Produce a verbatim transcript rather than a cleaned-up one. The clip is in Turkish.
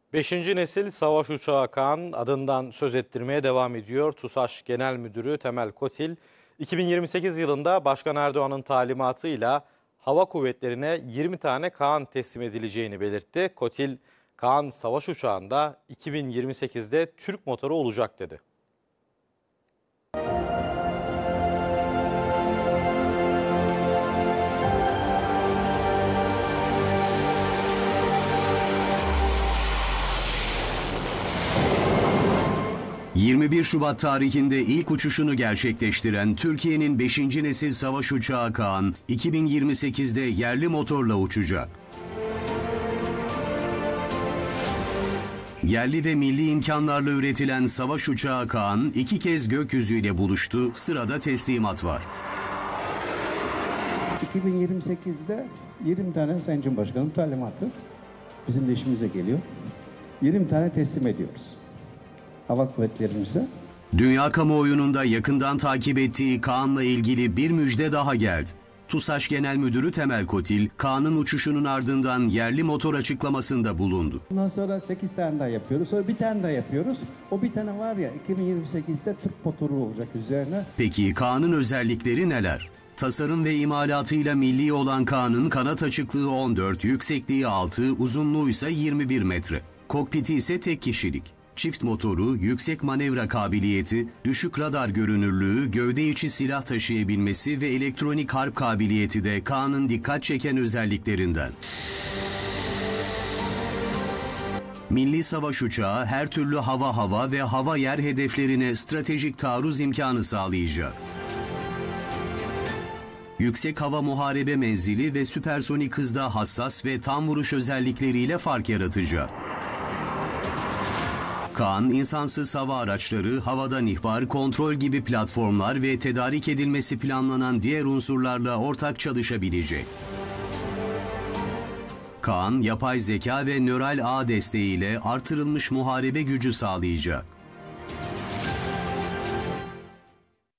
Beşinci nesil savaş uçağı Kaan adından söz ettirmeye devam ediyor. TUSAŞ Genel Müdürü Temel Kotil, iki bin yirmi sekiz yılında Başkan Erdoğan'ın talimatıyla hava kuvvetlerine yirmi tane Kaan teslim edileceğini belirtti. Kotil, Kaan savaş uçağında iki bin yirmi sekizde Türk motoru olacak dedi. yirmi bir Şubat tarihinde ilk uçuşunu gerçekleştiren Türkiye'nin beşinci nesil savaş uçağı Kaan, iki bin yirmi sekizde yerli motorla uçacak. Yerli ve milli imkanlarla üretilen savaş uçağı Kaan iki kez gökyüzüyle buluştu, sırada teslimat var. iki bin yirmi sekizde yirmi tane Sayın Cumhurbaşkanı'nın talimatı bizim de işimize geliyor. yirmi tane teslim ediyoruz hava kuvvetlerimize. Dünya kamuoyunun da yakından takip ettiği Kaan'la ilgili bir müjde daha geldi. TUSAŞ Genel Müdürü Temel Kotil, Kaan'ın uçuşunun ardından yerli motor açıklamasında bulundu. Ondan sonra sekiz tane daha yapıyoruz. Sonra bir tane daha yapıyoruz. O bir tane var ya iki bin yirmi sekizde Türk motoru olacak üzerine. Peki Kaan'ın özellikleri neler? Tasarım ve imalatıyla milli olan Kaan'ın kanat açıklığı on dört, yüksekliği altı, uzunluğu ise yirmi bir metre. Kokpiti ise tek kişilik. Çift motoru, yüksek manevra kabiliyeti, düşük radar görünürlüğü, gövde içi silah taşıyabilmesi ve elektronik harp kabiliyeti de Kaan'ın dikkat çeken özelliklerinden. Milli savaş uçağı her türlü hava hava ve hava yer hedeflerine stratejik taarruz imkanı sağlayacak. Yüksek hava muharebe menzili ve süpersonik hızda hassas ve tam vuruş özellikleriyle fark yaratacak. Kaan, insansız hava araçları, havadan ihbar, kontrol gibi platformlar ve tedarik edilmesi planlanan diğer unsurlarla ortak çalışabilecek. Kaan, yapay zeka ve nöral ağ desteğiyle artırılmış muharebe gücü sağlayacak.